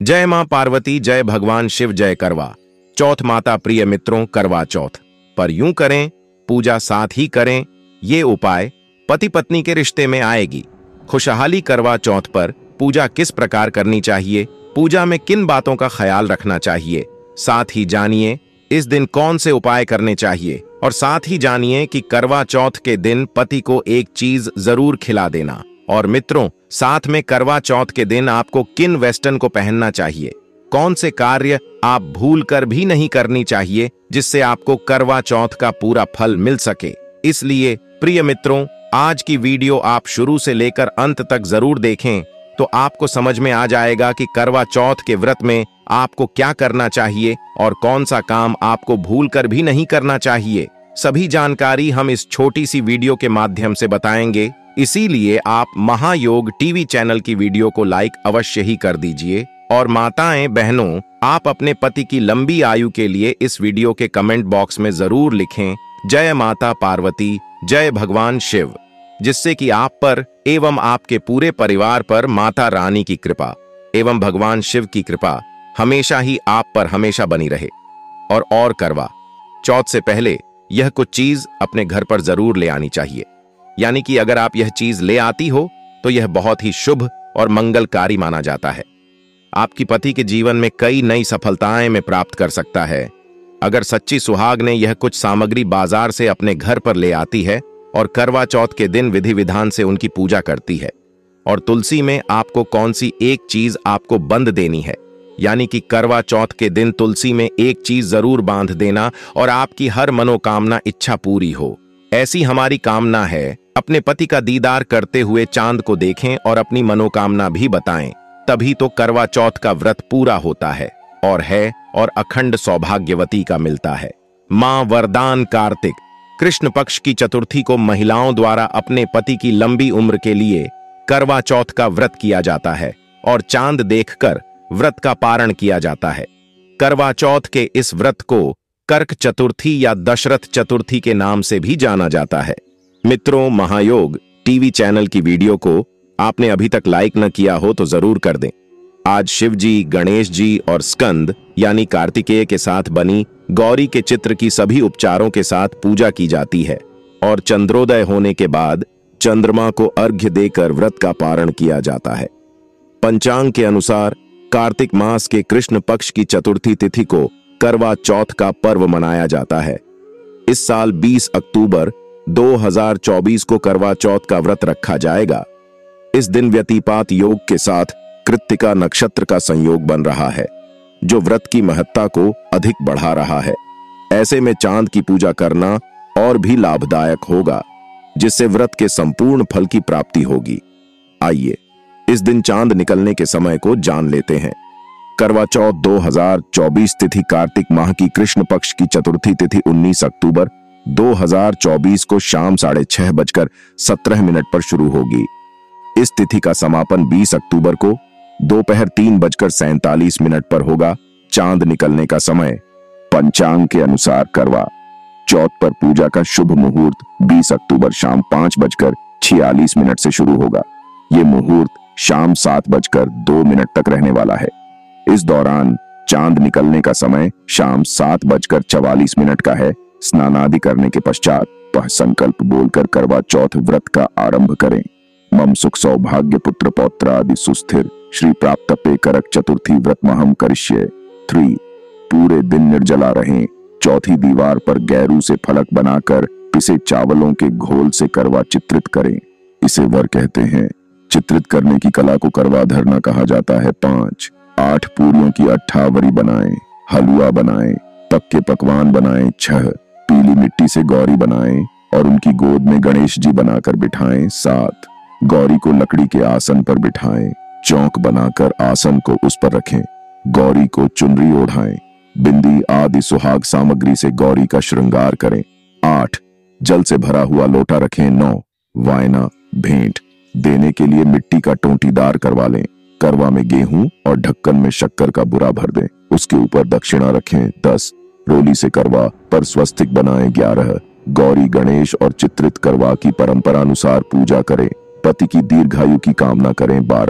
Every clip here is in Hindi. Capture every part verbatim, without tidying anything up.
जय मां पार्वती, जय भगवान शिव, जय करवा चौथ माता। प्रिय मित्रों, करवा चौथ पर यूं करें, पूजा साथ ही करें। ये उपाय पति पत्नी के रिश्ते में आएगी खुशहाली। करवा चौथ पर पूजा किस प्रकार करनी चाहिए, पूजा में किन बातों का ख्याल रखना चाहिए, साथ ही जानिए इस दिन कौन से उपाय करने चाहिए। और साथ ही जानिए कि करवा चौथ के दिन पति को एक चीज जरूर खिला देना। और मित्रों, साथ में करवा चौथ के दिन आपको किन वेस्टर्न को पहनना चाहिए, कौन से कार्य आप भूल कर भी नहीं करनी चाहिए जिससे आपको करवा चौथ का पूरा फल मिल सके। इसलिए प्रिय मित्रों, आज की वीडियो आप शुरू से लेकर अंत तक जरूर देखें तो आपको समझ में आ जाएगा कि करवा चौथ के व्रत में आपको क्या करना चाहिए और कौन सा काम आपको भूल कर भी नहीं करना चाहिए। सभी जानकारी हम इस छोटी सी वीडियो के माध्यम से बताएंगे। इसीलिए आप महायोग टीवी चैनल की वीडियो को लाइक अवश्य ही कर दीजिए। और माताएं बहनों, आप अपने पति की लंबी आयु के लिए इस वीडियो के कमेंट बॉक्स में जरूर लिखें जय माता पार्वती, जय भगवान शिव, जिससे कि आप पर एवं आपके पूरे परिवार पर माता रानी की कृपा एवं भगवान शिव की कृपा हमेशा ही आप पर हमेशा बनी रहे। और और करवा चौथ से पहले यह कुछ चीज अपने घर पर जरूर ले आनी चाहिए। यानी कि अगर आप यह चीज ले आती हो तो यह बहुत ही शुभ और मंगलकारी माना जाता है। आपकी पति के जीवन में कई नई सफलताएं में प्राप्त कर सकता है अगर सच्ची सुहाग ने यह कुछ सामग्री बाजार से अपने घर पर ले आती है और करवा चौथ के दिन विधि विधान से उनकी पूजा करती है। और तुलसी में आपको कौन सी एक चीज आपको बंद देनी है, यानी कि करवा चौथ के दिन तुलसी में एक चीज जरूर बांध देना और आपकी हर मनोकामना इच्छा पूरी हो, ऐसी हमारी कामना है। अपने पति का दीदार करते हुए चांद को देखें और अपनी मनोकामना भी बताएं, तभी तो करवा चौथ का व्रत पूरा होता है और है और अखंड सौभाग्यवती का मिलता है। मां वरदान कार्तिक कृष्ण पक्ष की चतुर्थी को महिलाओं द्वारा अपने पति की लंबी उम्र के लिए करवा चौथ का व्रत किया जाता है और चांद देखकर व्रत का पारण किया जाता है। करवा चौथ के इस व्रत को कर्क चतुर्थी या दशरथ चतुर्थी के नाम से भी जाना जाता है। मित्रों, महायोग टीवी चैनल की वीडियो को आपने अभी तक लाइक न किया हो तो जरूर कर दें। आज शिव जी, गणेश जी और स्कंद यानी कार्तिकेय के साथ बनी गौरी के चित्र की सभी उपचारों के साथ पूजा की जाती है और चंद्रोदय होने के बाद चंद्रमा को अर्घ्य देकर व्रत का पारण किया जाता है। पंचांग के अनुसार कार्तिक मास के कृष्ण पक्ष की चतुर्थी तिथि को करवा चौथ का पर्व मनाया जाता है। इस साल बीस अक्टूबर दो हज़ार चौबीस को करवा चौथ का व्रत रखा जाएगा। इस दिन व्यतिपात योग के साथ कृत्तिका नक्षत्र का संयोग बन रहा है जो व्रत की महत्ता को अधिक बढ़ा रहा है। ऐसे में चांद की पूजा करना और भी लाभदायक होगा, जिससे व्रत के संपूर्ण फल की प्राप्ति होगी। आइए इस दिन चांद निकलने के समय को जान लेते हैं। करवा चौथ दो हज़ार चौबीस तिथि कार्तिक माह की कृष्ण पक्ष की चतुर्थी तिथि उन्नीस अक्टूबर दो हज़ार चौबीस को शाम साढ़े छह बजकर सत्रह मिनट पर शुरू होगी। इस तिथि का समापन बीस अक्टूबर को दोपहर तीन बजकर सैंतालीस मिनट पर होगा। चांद निकलने का समय पंचांग के अनुसार करवा चौथ पर पूजा का शुभ मुहूर्त बीस अक्टूबर शाम पांच बजकर छियालीस मिनट से शुरू होगा। ये मुहूर्त शाम सात बजकर दो मिनट तक रहने वाला है। इस दौरान चांद निकलने का समय शाम सात बजकर चवालीस मिनट का है। स्नानादि करने के पश्चात वह संकल्प बोलकर करवा चौथ व्रत का आरंभ करें। मम सुख सौभाग्य पुत्र पौत्र आदि सुस्थिर श्री प्राप्त पे करक चतुर्थी व्रत महम करिष्ये। थ्री पूरे दिन निर्जला रहें। चौथी दीवार पर गैरू से फलक बनाकर पिसे चावलों के घोल से करवा चित्रित करें। इसे वर कहते हैं। चित्रित करने की कला को करवा धरना कहा जाता है। पांच आठ पूरियों की अट्ठावरी बनाएं, हलवा बनाएं, पक्के पकवान बनाएं। छह पीली मिट्टी से गौरी बनाएं और उनकी गोद में गणेश जी बनाकर बिठाएं। सात गौरी को लकड़ी के आसन पर बिठाएं। चौक बनाकर आसन को उस पर रखें। गौरी को चुनरी ओढ़ाएं। बिंदी आदि सुहाग सामग्री से गौरी का श्रृंगार करें। आठ जल से भरा हुआ लोटा रखें। नौ वायना भेंट देने के लिए मिट्टी का टोंटीदार करवा लें। करवा में गेहूं और ढक्कन में शक्कर का बुरा भर दें। उसके ऊपर दक्षिणा रखें। दस रोली से करवा पर स्वस्तिक बनाएं। ग्यारह गौरी गणेश और चित्रित करवा की परंपरा अनुसार पूजा करें। पति की दीर्घायु की कामना करें। बारह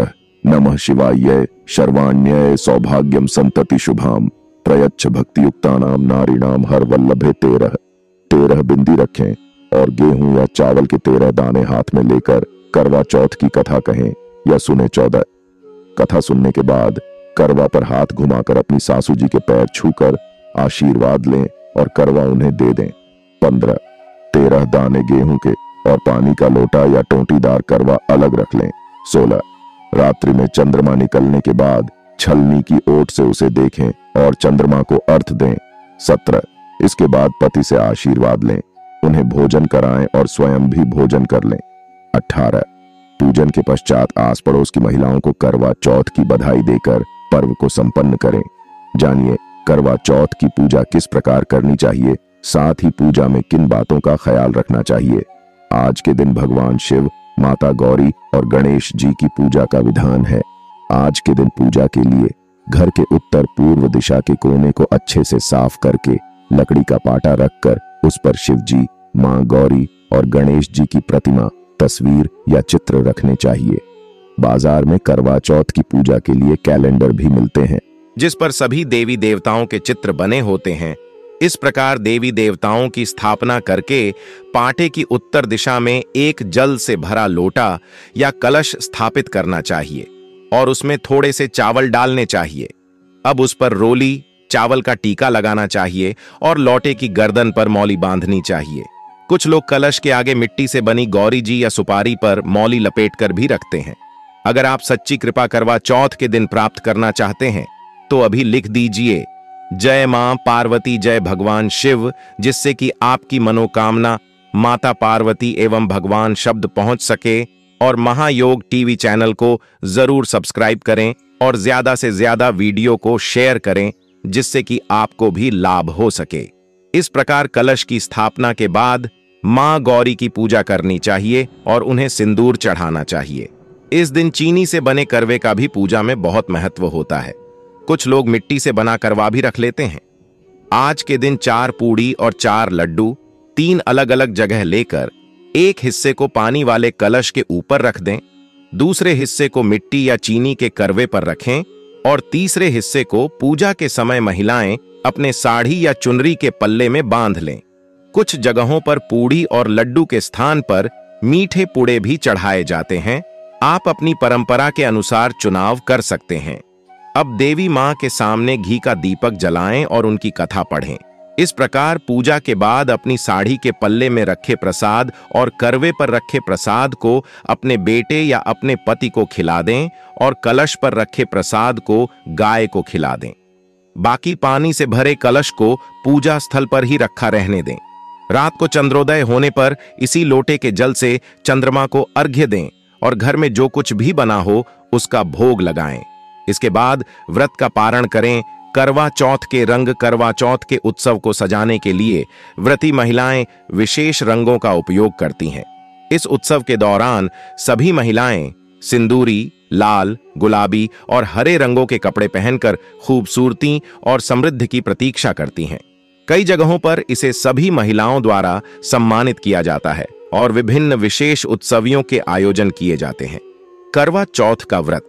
नमः शिवाय शर्वाण्य सौभाग्यम संतति शुभाम प्रयच्छ भक्तियुक्तानाम नारीणाम हर वल्लभे तेरह। तेरह बिंदी रखें और गेहूं या चावल के तेरह दाने हाथ में लेकर करवा चौथ की कथा कहें या सुने चौदह। कथा सुनने के बाद करवा पर हाथ घुमाकर अपनी सासू जी के पैर छूकर आशीर्वाद लें और करवा उन्हें दे दें। पंद्रह तेरह दाने गेहूं के और पानी का लोटा या टोंटीदार करवा अलग रख लें। सोलह रात्रि में चंद्रमा निकलने के बाद छलनी की ओट से उसे देखें और चंद्रमा को अर्घ दें। सत्रह इसके बाद पति से आशीर्वाद लें, उन्हें भोजन कराएं और स्वयं भी भोजन कर लें। अठारह पूजन के पश्चात आस पड़ोस की महिलाओं को करवा चौथ की बधाई देकर पर्व को संपन्न करें। जानिए करवा चौथ की पूजा किस प्रकार करनी चाहिए, साथ ही पूजा में किन बातों का ख्याल रखना चाहिए। आज के दिन भगवान शिव, माता गौरी और गणेश जी की पूजा का विधान है। आज के दिन पूजा के लिए घर के उत्तर पूर्व दिशा के कोने को अच्छे से साफ करके लकड़ी का पाटा रखकर उस पर शिव जी, मां गौरी और गणेश जी की प्रतिमा, तस्वीर या चित्र रखने चाहिए। बाजार में करवा चौथ की पूजा के लिए कैलेंडर भी मिलते हैं जिस पर सभी देवी देवताओं के चित्र बने होते हैं। इस प्रकार देवी देवताओं की स्थापना करके पाटे की उत्तर दिशा में एक जल से भरा लोटा या कलश स्थापित करना चाहिए और उसमें थोड़े से चावल डालने चाहिए। अब उस पर रोली, चावल का टीका लगाना चाहिए और लोटे की गर्दन पर मौली बांधनी चाहिए। कुछ लोग कलश के आगे मिट्टी से बनी गौरी जी या सुपारी पर मौली लपेटकर भी रखते हैं। अगर आप सच्ची कृपा करवा चौथ के दिन प्राप्त करना चाहते हैं तो अभी लिख दीजिए जय मां पार्वती, जय भगवान शिव, जिससे कि आपकी मनोकामना माता पार्वती एवं भगवान शब्द पहुंच सके। और महायोग टीवी चैनल को जरूर सब्सक्राइब करें और ज्यादा से ज्यादा वीडियो को शेयर करें जिससे कि आपको भी लाभ हो सके। इस प्रकार कलश की स्थापना के बाद मां गौरी की पूजा करनी चाहिए और उन्हें सिंदूर चढ़ाना चाहिए। इस दिन चीनी से बने करवे का भी पूजा में बहुत महत्व होता है। कुछ लोग मिट्टी से बना करवा भी रख लेते हैं। आज के दिन चार पूड़ी और चार लड्डू तीन अलग अलग जगह लेकर एक हिस्से को पानी वाले कलश के ऊपर रख दें, दूसरे हिस्से को मिट्टी या चीनी के करवे पर रखें और तीसरे हिस्से को पूजा के समय महिलाएं अपने साड़ी या चुनरी के पल्ले में बांध लें। कुछ जगहों पर पूड़ी और लड्डू के स्थान पर मीठे पुड़े भी चढ़ाए जाते हैं। आप अपनी परंपरा के अनुसार चुनाव कर सकते हैं। अब देवी मां के सामने घी का दीपक जलाएं और उनकी कथा पढ़ें। इस प्रकार पूजा के बाद अपनी साड़ी के पल्ले में रखे प्रसाद और करवे पर रखे प्रसाद को अपने बेटे या अपने पति को खिला दें और कलश पर रखे प्रसाद को गाय को खिला दें। बाकी पानी से भरे कलश को पूजा स्थल पर ही रखा रहने दें। रात को चंद्रोदय होने पर इसी लोटे के जल से चंद्रमा को अर्घ्य दें और घर में जो कुछ भी बना हो उसका भोग लगाएं। इसके बाद व्रत का पारण करें। करवा चौथ के रंग करवा चौथ के उत्सव को सजाने के लिए व्रती महिलाएं विशेष रंगों का उपयोग करती हैं। इस उत्सव के दौरान सभी महिलाएं सिंदूरी, लाल, गुलाबी और हरे रंगों के कपड़े पहनकर खूबसूरती और समृद्धि की प्रतीक्षा करती हैं। कई जगहों पर इसे सभी महिलाओं द्वारा सम्मानित किया जाता है और विभिन्न विशेष उत्सवियों के आयोजन किए जाते हैं। करवा चौथ का व्रत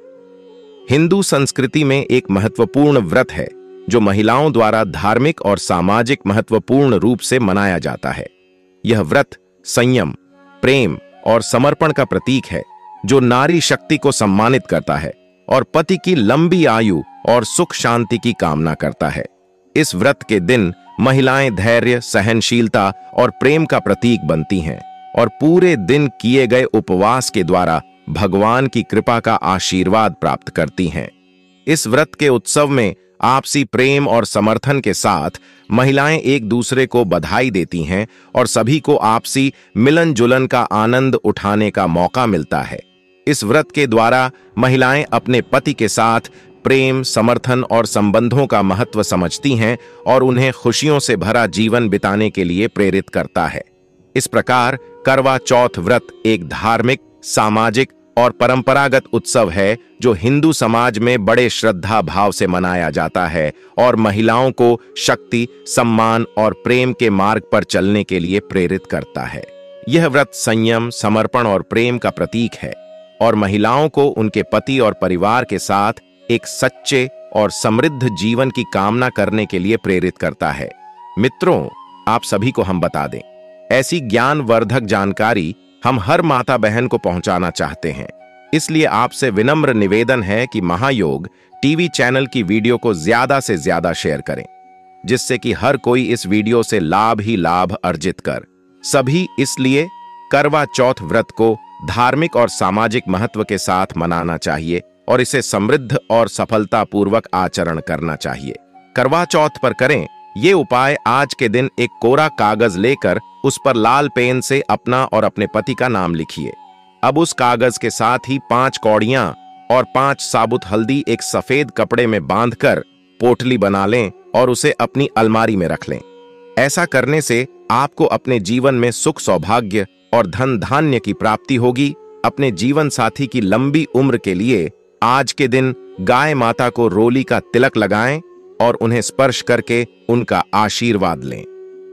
हिंदू संस्कृति में एक महत्वपूर्ण व्रत है जो महिलाओं द्वारा धार्मिक और सामाजिक महत्वपूर्ण रूप से मनाया जाता है। यह व्रत संयम, प्रेम और समर्पण का प्रतीक है जो नारी शक्ति को सम्मानित करता है और पति की लंबी आयु और सुख शांति की कामना करता है। इस व्रत के दिन महिलाएं धैर्य, सहनशीलता और प्रेम का प्रतीक बनती हैं और पूरे दिन किए गए उपवास के द्वारा भगवान की कृपा का आशीर्वाद प्राप्त करती हैं। इस व्रत के उत्सव में आपसी प्रेम और समर्थन के साथ महिलाएं एक दूसरे को बधाई देती हैं और सभी को आपसी मिलन जुलन का आनंद उठाने का मौका मिलता है। इस व्रत के द्वारा महिलाएं अपने पति के साथ प्रेम, समर्थन और संबंधों का महत्व समझती हैं और उन्हें खुशियों से भरा जीवन बिताने के लिए प्रेरित करता है। इस प्रकार करवा चौथ व्रत एक धार्मिक, सामाजिक और परंपरागत उत्सव है जो हिंदू समाज में बड़े श्रद्धा भाव से मनाया जाता है और महिलाओं को शक्ति, सम्मान और प्रेम के मार्ग पर चलने के लिए प्रेरित करता है। यह व्रत संयम, समर्पण और प्रेम का प्रतीक है और महिलाओं को उनके पति और परिवार के साथ एक सच्चे और समृद्ध जीवन की कामना करने के लिए प्रेरित करता है। मित्रों, आप सभी को हम बता दें, ऐसी ज्ञानवर्धक जानकारी हम हर माता बहन को पहुंचाना चाहते हैं। इसलिए आपसे विनम्र निवेदन है कि महायोग टीवी चैनल की वीडियो को ज्यादा से ज्यादा शेयर करें, जिससे कि हर कोई इस वीडियो से लाभ ही लाभ अर्जित कर सभी। इसलिए करवा चौथ व्रत को धार्मिक और सामाजिक महत्व के साथ मनाना चाहिए और इसे समृद्ध और सफलतापूर्वक आचरण करना चाहिए। करवा चौथ पर करें ये उपाय। आज के दिन एक कोरा कागज लेकर उस पर लाल पेन से अपना और अपने पति का नाम लिखिए। अब उस कागज के साथ ही पांच कौड़ियां और पांच साबुत हल्दी एक सफेद कपड़े में बांधकर पोटली बना लें और उसे अपनी अलमारी में रख लें। ऐसा करने से आपको अपने जीवन में सुख सौभाग्य और धन धान्य की प्राप्ति होगी। अपने जीवन साथी की लंबी उम्र के लिए आज के दिन गाय माता को रोली का तिलक लगाएं और उन्हें स्पर्श करके उनका आशीर्वाद लें।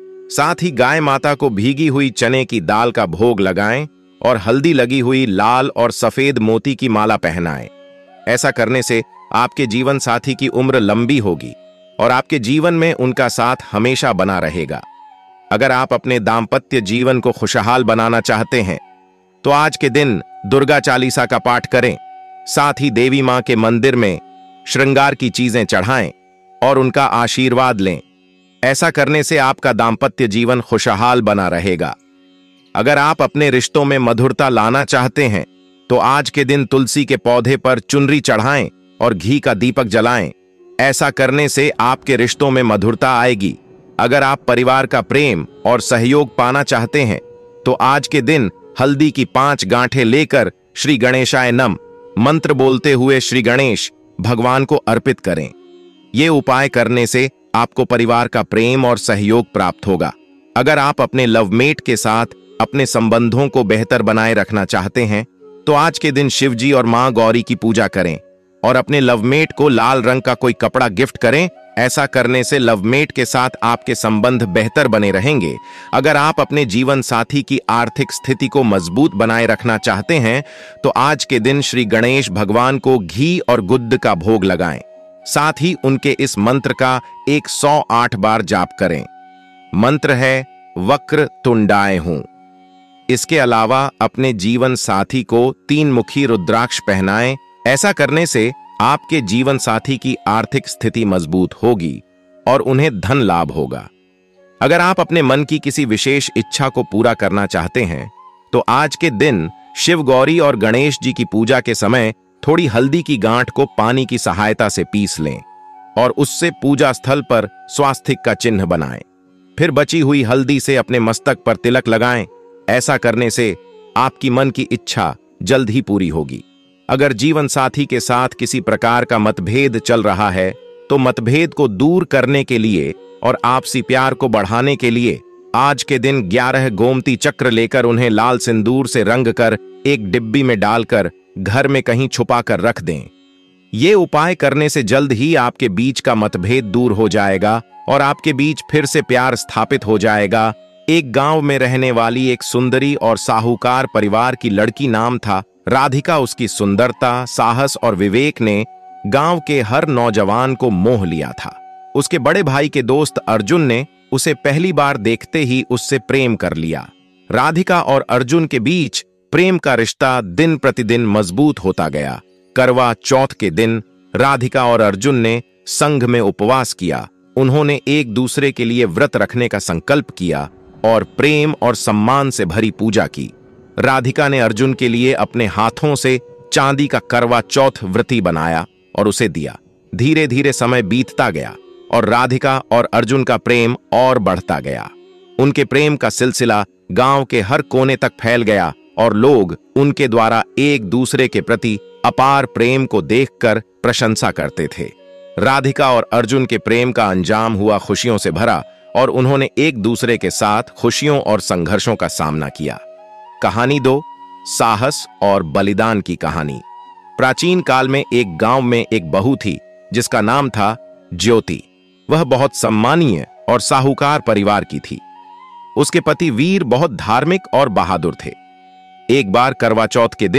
साथ ही गाय माता को भीगी हुई चने की दाल का भोग लगाएं और हल्दी लगी हुई लाल और सफेद मोती की माला पहनाएं। ऐसा करने से आपके जीवन साथी की उम्र लंबी होगी और आपके जीवन में उनका साथ हमेशा बना रहेगा। अगर आप अपने दाम्पत्य जीवन को खुशहाल बनाना चाहते हैं तो आज के दिन दुर्गा चालीसा का पाठ करें। साथ ही देवी मां के मंदिर में श्रृंगार की चीजें चढ़ाएं और उनका आशीर्वाद लें। ऐसा करने से आपका दाम्पत्य जीवन खुशहाल बना रहेगा। अगर आप अपने रिश्तों में मधुरता लाना चाहते हैं तो आज के दिन तुलसी के पौधे पर चुनरी चढ़ाएं और घी का दीपक जलाएं। ऐसा करने से आपके रिश्तों में मधुरता आएगी। अगर आप परिवार का प्रेम और सहयोग पाना चाहते हैं तो आज के दिन हल्दी की पांच गांठें लेकर श्री गणेशाय नम मंत्र बोलते हुए श्री गणेश भगवान को अर्पित करें। ये उपाय करने से आपको परिवार का प्रेम और सहयोग प्राप्त होगा। अगर आप अपने लवमेट के साथ अपने संबंधों को बेहतर बनाए रखना चाहते हैं तो आज के दिन शिव जी और मां गौरी की पूजा करें और अपने लवमेट को लाल रंग का कोई कपड़ा गिफ्ट करें। ऐसा करने से लवमेट के साथ आपके संबंध बेहतर बने रहेंगे। अगर आप अपने जीवन साथी की आर्थिक स्थिति को मजबूत बनाए रखना चाहते हैं तो आज के दिन श्री गणेश भगवान को घी और गुद्द का भोग लगाएं। साथ ही उनके इस मंत्र का एक सौ आठ बार जाप करें। मंत्र है वक्र तुंडाए हूं। इसके अलावा अपने जीवन साथी को तीन मुखी रुद्राक्ष पहनाएं। ऐसा करने से आपके जीवन साथी की आर्थिक स्थिति मजबूत होगी और उन्हें धन लाभ होगा। अगर आप अपने मन की किसी विशेष इच्छा को पूरा करना चाहते हैं तो आज के दिन शिव गौरी और गणेश जी की पूजा के समय थोड़ी हल्दी की गांठ को पानी की सहायता से पीस लें और उससे पूजा स्थल पर स्वास्तिक का चिन्ह बनाएं। फिर बची हुई हल्दी से अपने मस्तक पर तिलक लगाएं। ऐसा करने से आपकी मन की इच्छा जल्द ही पूरी होगी। अगर जीवन साथी के साथ किसी प्रकार का मतभेद चल रहा है तो मतभेद को दूर करने के लिए और आपसी प्यार को बढ़ाने के लिए आज के दिन ग्यारह गोमती चक्र लेकर उन्हें लाल सिंदूर से रंग कर एक डिब्बी में डालकर घर में कहीं छुपा कर रख दें। ये उपाय करने से जल्द ही आपके बीच का मतभेद दूर हो जाएगा और आपके बीच फिर से प्यार स्थापित हो जाएगा। एक गांव में रहने वाली एक सुंदरी और साहूकार परिवार की लड़की नाम था राधिका। उसकी सुंदरता, साहस और विवेक ने गांव के हर नौजवान को मोह लिया था। उसके बड़े भाई के दोस्त अर्जुन ने उसे पहली बार देखते ही उससे प्रेम कर लिया। राधिका और अर्जुन के बीच प्रेम का रिश्ता दिन प्रतिदिन मजबूत होता गया। करवा चौथ के दिन राधिका और अर्जुन ने संघ में उपवास किया। उन्होंने एक दूसरे के लिए व्रत रखने का संकल्प किया और प्रेम और सम्मान से भरी पूजा की। राधिका ने अर्जुन के लिए अपने हाथों से चांदी का करवा चौथ व्रती बनाया और उसे दिया। धीरे धीरे समय बीतता गया और राधिका और अर्जुन का प्रेम और बढ़ता गया। उनके प्रेम का सिलसिला गांव के हर कोने तक फैल गया और लोग उनके द्वारा एक दूसरे के प्रति अपार प्रेम को देखकर प्रशंसा करते थे। राधिका और अर्जुन के प्रेम का अंजाम हुआ खुशियों से भरा और उन्होंने एक दूसरे के साथ खुशियों और संघर्षों का सामना किया। कहानी दो, साहस और बलिदान की कहानी। प्राचीन काल में एक गांव में एक बहू थी जिसका नाम था ज्योति। वह बहुत सम्मानीय और साहूकार परिवार की थी। उसके पति वीर बहुत धार्मिक और बहादुर थे। एक बार करवा चौथ के दिन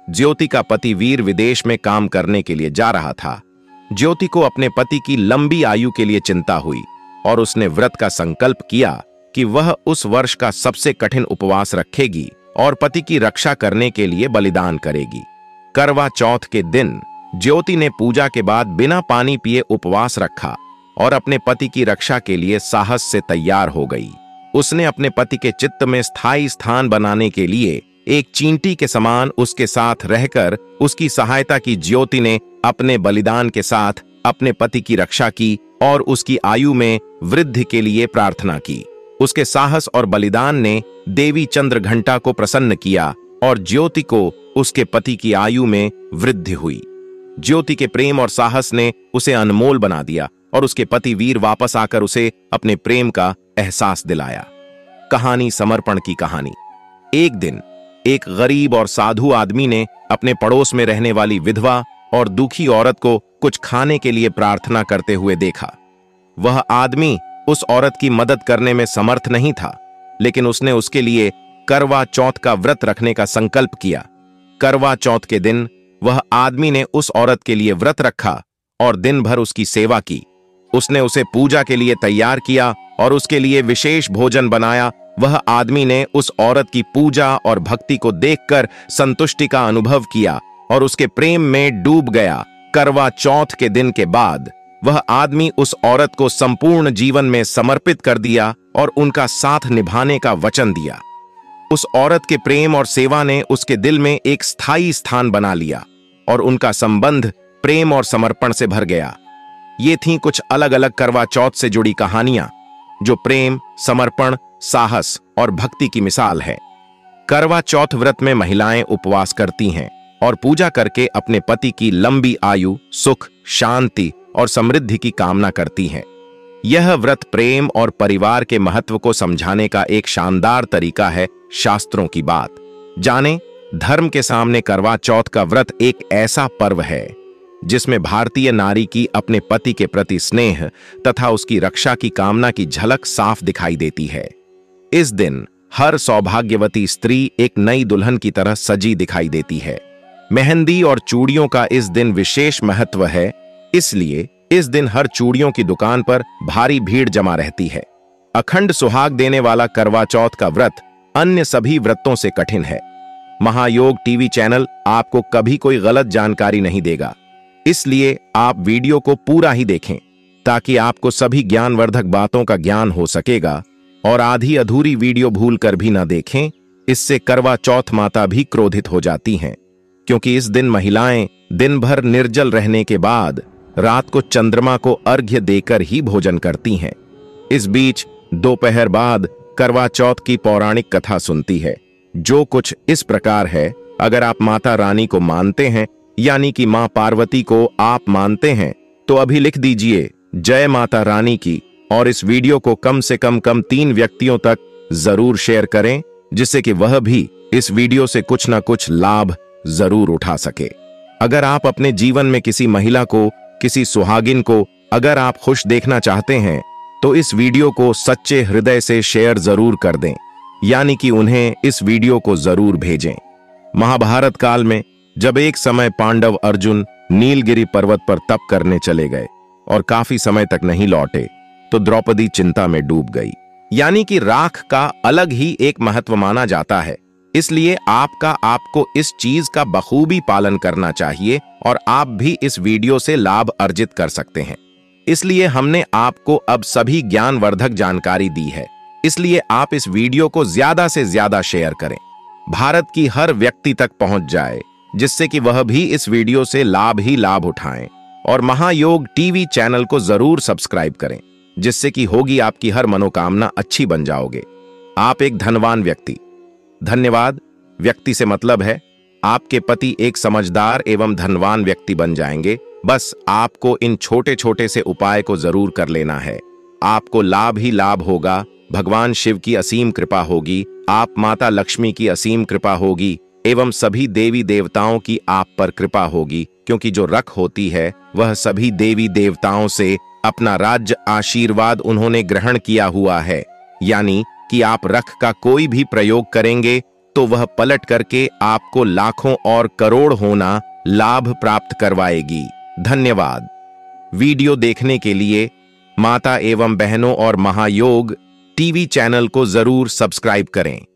ज्योति का पति वीर विदेश में काम करने के लिए जा रहा था। ज्योति को अपने पति की लंबी आयु के लिए चिंता हुई और उसने व्रत का संकल्प किया कि वह उस वर्ष का सबसे कठिन उपवास रखेगी और पति की रक्षा करने के लिए बलिदान करेगी। करवा चौथ के दिन ज्योति ने पूजा के बाद बिना पानी पिए उपवास रखा और अपने पति की रक्षा के लिए साहस से तैयार हो गई। उसने अपने पति के चित्त में स्थायी स्थान बनाने के लिए एक चींटी के समान उसके साथ रहकर उसकी सहायता की। ज्योति ने अपने बलिदान के साथ अपने पति की रक्षा की और उसकी आयु में वृद्धि के लिए प्रार्थना की। उसके साहस और बलिदान ने देवी चंद्रघंटा को प्रसन्न किया और ज्योति को उसके पति की आयु में वृद्धि हुई। ज्योति के प्रेम और साहस ने उसे अनमोल बना दिया और उसके पति वीर वापस आकर उसे अपने प्रेम का एहसास दिलाया। कहानी समर्पण की कहानी। एक दिन एक गरीब और साधु आदमी ने अपने पड़ोस में रहने वाली विधवा और दुखी औरत को कुछ खाने के लिए प्रार्थना करते हुए देखा। वह आदमी उस औरत की मदद करने में समर्थ नहीं था, लेकिन उसने उसके लिए करवा चौथ का व्रत रखने का संकल्प किया। करवा चौथ के दिन वह आदमी ने उस औरत के लिए व्रत रखा और दिन भर उसकी सेवा की। उसने उसे पूजा के लिए तैयार किया और उसके लिए विशेष भोजन बनाया। वह आदमी ने उस औरत की पूजा और भक्ति को देखकर संतुष्टि का अनुभव किया और उसके प्रेम में डूब गया। करवा चौथ के दिन के बाद वह आदमी उस औरत को संपूर्ण जीवन में समर्पित कर दिया और उनका साथ निभाने का वचन दिया। उस औरत के प्रेम और सेवा ने उसके दिल में एक स्थायी स्थान बना लिया और उनका संबंध प्रेम और समर्पण से भर गया। ये थीं कुछ अलग अलग करवा चौथ से जुड़ी कहानियां जो प्रेम, समर्पण, साहस और भक्ति की मिसाल है। करवा चौथ व्रत में महिलाएं उपवास करती हैं और पूजा करके अपने पति की लंबी आयु, सुख, शांति और समृद्धि की कामना करती हैं। यह व्रत प्रेम और परिवार के महत्व को समझाने का एक शानदार तरीका है। शास्त्रों की बात जाने, धर्म के सामने करवा चौथ का व्रत एक ऐसा पर्व है जिसमें भारतीय नारी की अपने पति के प्रति स्नेह तथा उसकी रक्षा की कामना की झलक साफ दिखाई देती है। इस दिन हर सौभाग्यवती स्त्री एक नई दुल्हन की तरह सजी दिखाई देती है। मेहंदी और चूड़ियों का इस दिन विशेष महत्व है, इसलिए इस दिन हर चूड़ियों की दुकान पर भारी भीड़ जमा रहती है। अखंड सुहाग देने वाला करवा चौथ का व्रत अन्य सभी व्रतों से कठिन है। महायोग टीवी चैनल आपको कभी कोई गलत जानकारी नहीं देगा, इसलिए आप वीडियो को पूरा ही देखें ताकि आपको सभी ज्ञानवर्धक बातों का ज्ञान हो सकेगा और आधी अधूरी वीडियो भूलकर भी न देखें। इससे करवा चौथ माता भी क्रोधित हो जाती हैं, क्योंकि इस दिन महिलाएं दिन भर निर्जल रहने के बाद रात को चंद्रमा को अर्घ्य देकर ही भोजन करती हैं। इस बीच दोपहर बाद करवा चौथ की पौराणिक कथा सुनती है, जो कुछ इस प्रकार है। अगर आप माता रानी को मानते हैं, यानी कि मां पार्वती को आप मानते हैं, तो अभी लिख दीजिए जय माता रानी की और इस वीडियो को कम से कम कम तीन व्यक्तियों तक जरूर शेयर करें, जिससे कि वह भी इस वीडियो से कुछ ना कुछ लाभ जरूर उठा सके। अगर आप अपने जीवन में किसी महिला को, किसी सुहागिन को अगर आप खुश देखना चाहते हैं, तो इस वीडियो को सच्चे हृदय से शेयर जरूर कर दें, यानी कि उन्हें इस वीडियो को जरूर भेजें। महाभारत काल में जब एक समय पांडव अर्जुन नीलगिरी पर्वत पर तप करने चले गए और काफी समय तक नहीं लौटे, तो द्रौपदी चिंता में डूब गई। यानी कि राख का अलग ही एक महत्व माना जाता है, इसलिए आपका आपको इस चीज का बखूबी पालन करना चाहिए और आप भी इस वीडियो से लाभ अर्जित कर सकते हैं। इसलिए हमने आपको अब सभी ज्ञानवर्धक जानकारी दी है, इसलिए आप इस वीडियो को ज्यादा से ज्यादा शेयर करें, भारत की हर व्यक्ति तक पहुंच जाए, जिससे कि वह भी इस वीडियो से लाभ ही लाभ उठाएं। और महायोग टीवी चैनल को जरूर सब्सक्राइब करें, जिससे कि होगी आपकी हर मनोकामना अच्छी बन जाओगे। आप एक धनवान व्यक्ति, धन्यवाद व्यक्ति से मतलब है आपके पति एक समझदार एवं धनवान व्यक्ति बन जाएंगे। बस आपको इन छोटे छोटे से उपाय को जरूर कर लेना है, आपको लाभ ही लाभ होगा। भगवान शिव की असीम कृपा होगी, आप माता लक्ष्मी की असीम कृपा होगी एवं सभी देवी देवताओं की आप पर कृपा होगी, क्योंकि जो रख होती है वह सभी देवी देवताओं से अपना राज्य आशीर्वाद उन्होंने ग्रहण किया हुआ है। यानी कि आप रख का कोई भी प्रयोग करेंगे, तो वह पलट करके आपको लाखों और करोड़ होना लाभ प्राप्त करवाएगी। धन्यवाद। वीडियो देखने के लिए माता एवं बहनों और महायोग टीवी चैनल को जरूर सब्सक्राइब करें।